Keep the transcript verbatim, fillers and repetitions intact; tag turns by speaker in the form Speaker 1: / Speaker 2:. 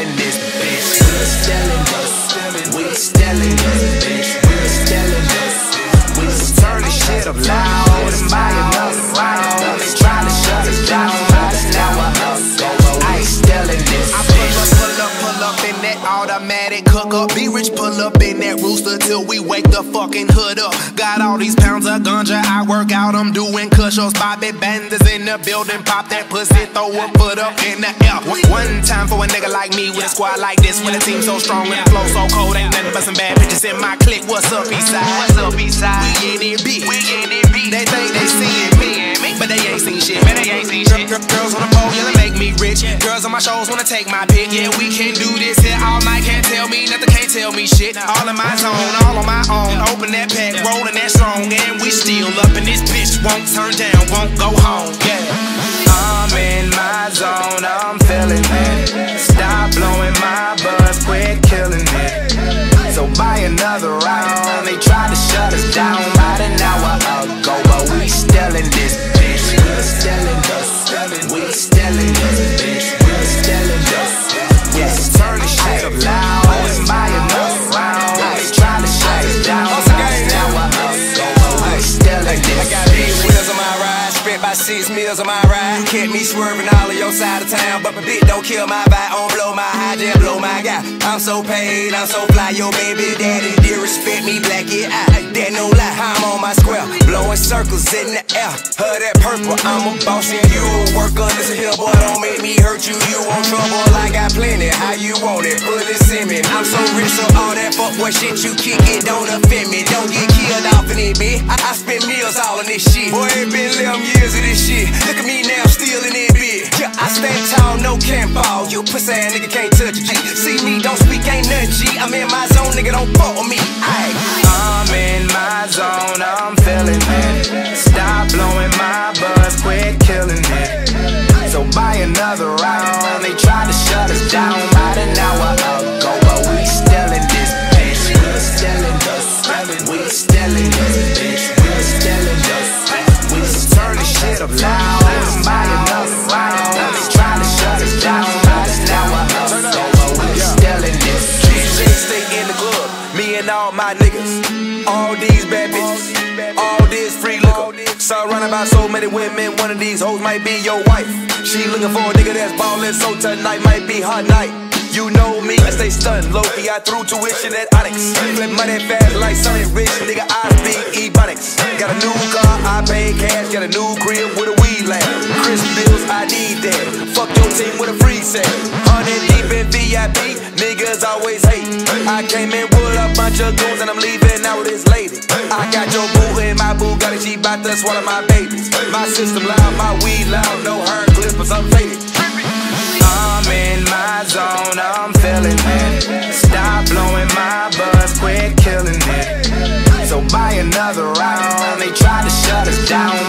Speaker 1: in this bitch. We're still in this. We still in this bitch. We're still in this. We just turn this shit up loud and buy another round. They try to shut us down, but now we're up. I ain't still in this. I pull up, pull up, pull up in that automatic cook up. Be rich, pull up in that rooster till we wake the fucking hood up. Got all these pounds of ganja, I work out, I'm doing cushions. Bobby Banders in the building, pop that pussy, throw a foot up in the air. One time for a nigga like me with a squad like this, with a team so strong and the flow so cold, ain't nothing but some bad bitches in my clique. What's up, Eastside? What's up, Eastside? We in it big. We in it big. They think they seeing me, but they ain't seen shit. Man, they ain't seen shit. Girls on the pole, yeah, they make me rich. Girls on my shows wanna take my pick. Yeah, we can do this here all night. Can't tell me nothing, can't tell me shit. All in my zone, all on my own. Open that pack, rolling that strong, and we still up in this bitch. Won't turn down, won't go home. Yeah, I'm in my zone, I'm feeling it. Stop blowing my buzz, quit killing it. So buy another round. They tried to shut us down about an hour ago, but we still in this bitch. We're still in this. We still in this bitch. We're still in this. Yes, turn this shit up loud and buy another round. They tried to shut us down about an hour ago, but we still in this. I got big wheels on my ride, spent by six meals on my ride. Kept me swerving all of your side of town, but my bitch don't kill my vibe, don't blow my high, just blow my guy. I'm so paid, I'm so fly, your baby daddy did respect me, black it out. That no lie, I'm on my square, blowing circles in the air. Her that purple, I'm a boss and you a worker. Listen here, boy, don't make me hurt you. You want trouble, I got plenty. How you want it? Put it in me. I'm so rich, so all that fuck boy shit you kick it don't offend me. Don't get killed off in it, bitch. I, I spend meals all in this shit. Boy, it been eleven years of this shit. Look at me now, still in it, bitch. Yeah, I stand tall, no can't fall. You pussy ass nigga can't touch a G. See me, don't speak, ain't nothing G. I'm in my zone, nigga, don't fuck with me. Aye. I'm in my zone, I'm feeling it. Stop blowing my buzz, quit killing it. So buy another round. They tried to shut us down about an hour ago, but we still in this bitch. We're still in this. We still in this bitch. We're still in this. We just turn this shit up loud and buy another round. They tried to shut us down about an hour ago, but we still in this bitch. Stay in the club, me and all my niggas. All these bad bitches, all this free liquor. Saw running about so many women, one of these hoes might be your wife. She looking for a nigga that's ballin', so tonight might be her night. You know me, I stay stunned, low-key, I threw tuition at Onyx. Flip money fast like Sonny Rich, nigga, I speak Ebonics. Got a new car, I pay cash, got a new crib with a weed lamp. Chris bills, I need that, fuck your team with a free set. Hundred deep in V I P, niggas always hate. I came in with a bunch of goons and I'm leaving out with this lady. I got your boo in my Bugatti, she bout to swallow my babies. My system loud, my weed loud, no hair clippers, I'm faded. I'm in my zone, I'm feeling it. Stop blowing my buzz, quit killing it. So buy another round. They tried to shut us down